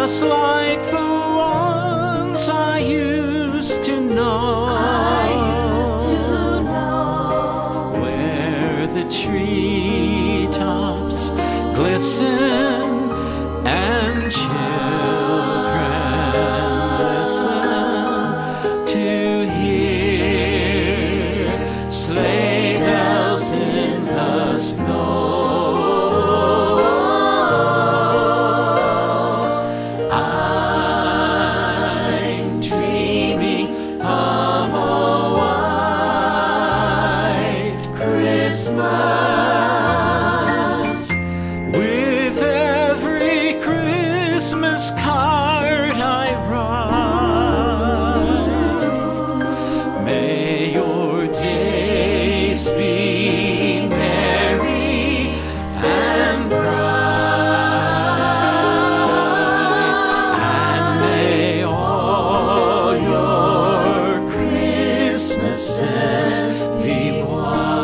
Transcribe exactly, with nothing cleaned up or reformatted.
just like the ones I used to know. I used to know. Where the treetops glisten and children listen to hear sleigh bells in the snow. I'm dreaming of a white Christmas. With every Christmas card I write, may your days be merry and bright, and may all your Christmases be white.